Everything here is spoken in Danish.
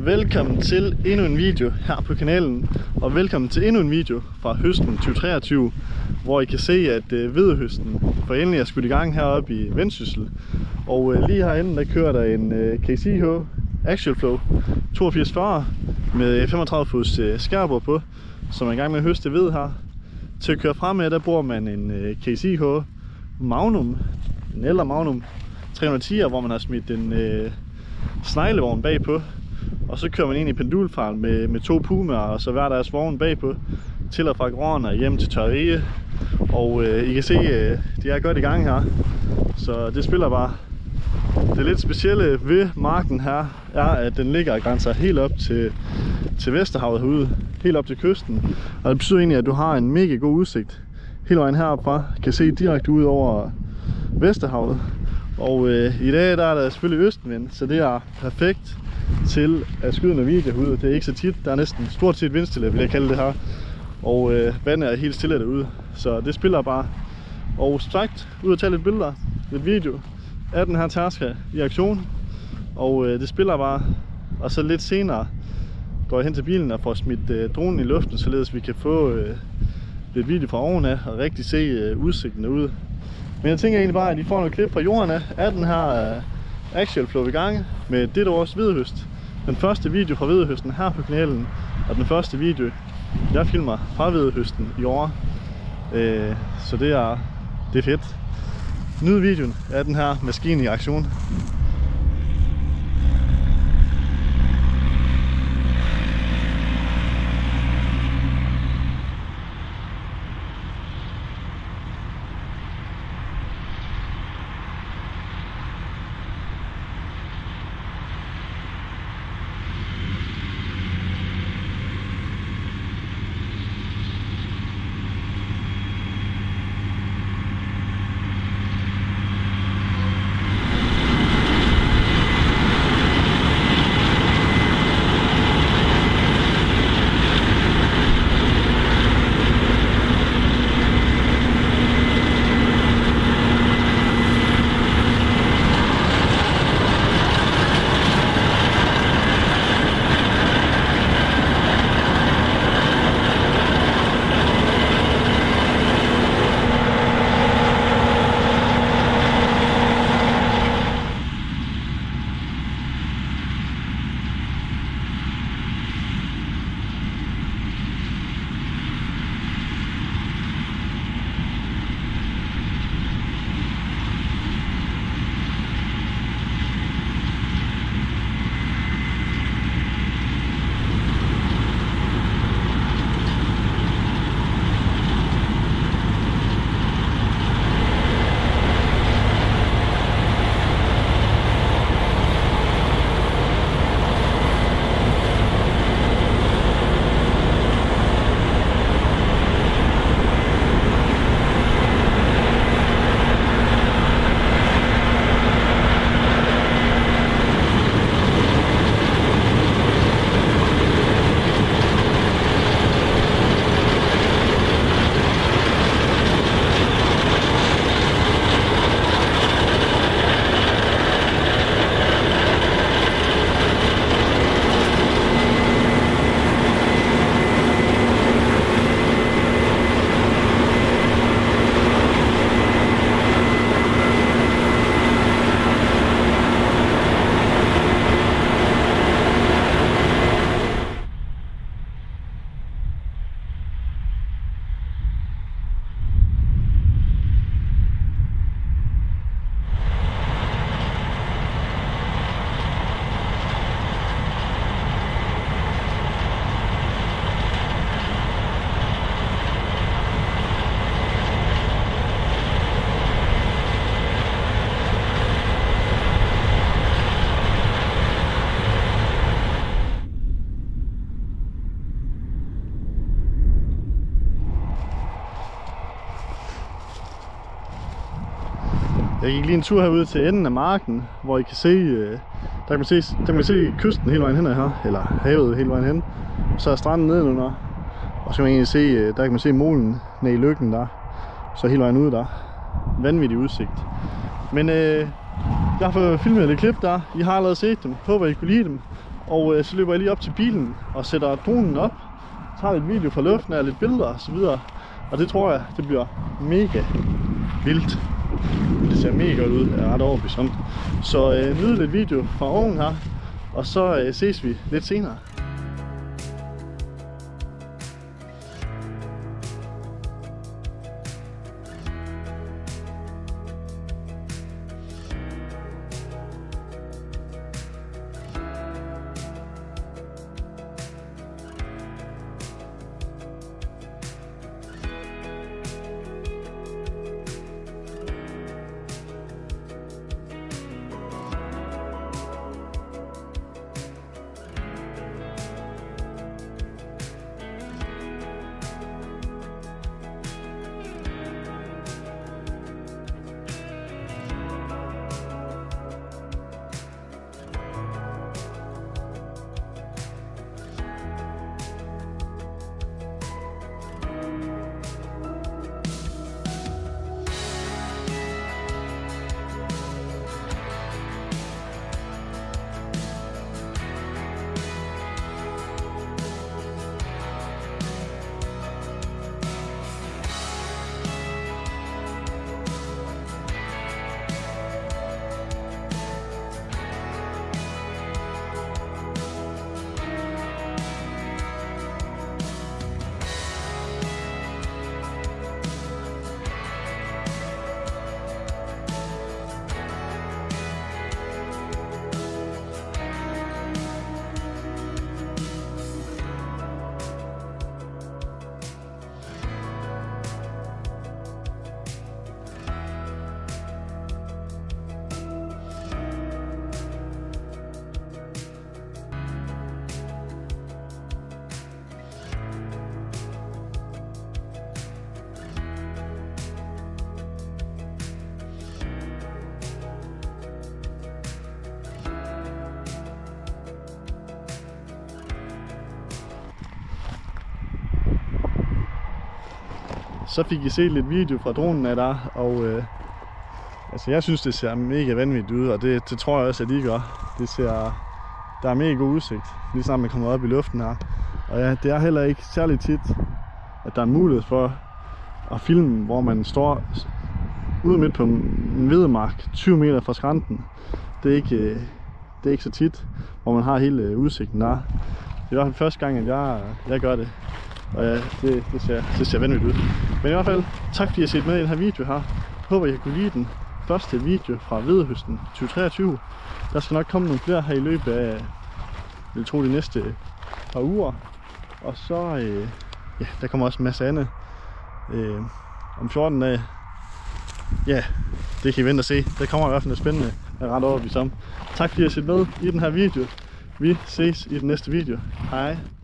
Velkommen til endnu en video her på kanalen, og velkommen til endnu en video fra høsten 2023, hvor I kan se, at hvedehøsten for endelig er skudt i gang heroppe i Vendsyssel. Og lige herinde, der kører der en KCH Axial Flow 8240 med 35 fods skærbord på, som er i gang med at høste ved her. Til at køre fremad, der bruger man en KCH Magnum, en ældre Magnum 310'er, hvor man har smidt en sneglevogn bagpå. Og så kører man ind i pendulfart med to Pumaer og så hver deres vogn bagpå til og fra gården og hjem til tørrige. Og I kan se, de er godt i gang her, så det spiller bare. Det lidt specielle ved marken her er, at den ligger og grænser helt op til Vesterhavet herude, helt op til kysten. Og det betyder egentlig, at du har en mega god udsigt hele vejen heroppe fra. Kan se direkte ud over Vesterhavet. Og i dag der er der selvfølgelig østenvind, så det er perfekt til at skyde en video herude. Det er ikke så tit, der er næsten stort set vindstille, vil jeg kalde det her. Og vandet er helt stille derude, så det spiller bare. Og sagt, ud og tage lidt billeder, lidt video af den her Terska i aktion. Og det spiller bare. Og så lidt senere går jeg hen til bilen og får smidt dronen i luften, således vi kan få lidt video fra oven af og rigtig se udsigten derude. Men jeg tænker egentlig bare, at I får noget klip fra jorden af den her Axial Flow i gang med dette års hvedehøst. Den første video fra hvedehøsten her på kanalen, og den første video, jeg filmer fra hvedehøsten i år. Så det er fedt. Nyd videoen af den her maskine i aktion. Jeg gik lige en tur herude til enden af marken, hvor I kan se, der kan man se kysten hele vejen hen her, eller havet hele vejen hen. Så er stranden nedenunder, og så kan man egentlig se, der kan man se molen nede i lykken der, så hele vejen ude der. Vanvittig udsigt. Men jeg har fået filmet lidt klip der. I har allerede set dem. Håber I kunne lide dem. Og så løber jeg lige op til bilen og sætter dronen op, tager lidt video fra luften og lidt billeder og så videre. Og det tror jeg, det bliver mega vildt. Det ser mega godt ud, jeg er ret overbevist om. Så nyd lidt video fra oven her, og så ses vi lidt senere. Så fik I set lidt video fra dronen af der, og altså jeg synes det ser mega vanvittigt ud, og det tror jeg også at I gør. Der er mega god udsigt, lige snart man kommer op i luften her. Og ja, det er heller ikke særlig tit, at der er mulighed for at filme, hvor man står ude midt på en hvedemark 20 meter fra skrænten. Det er ikke så tit, hvor man har hele udsigten der. Det er i hvert fald første gang, at jeg gør det. Og ja, det ser vanvittigt ud. Men i hvert fald, tak fordi I har set med i den her video her. Jeg håber, I har kunne lide den første video fra hvedehøsten 2023. Der skal nok komme nogle flere her i løbet af, jeg vil tro, de næste par uger. Og så, ja, der kommer også en masse andet om 14 dage. Ja, det kan I vente og se. Der kommer i hvert fald noget spændende, jeg er ret overbevist om. Tak fordi I har set med i den her video. Vi ses i den næste video. Hej.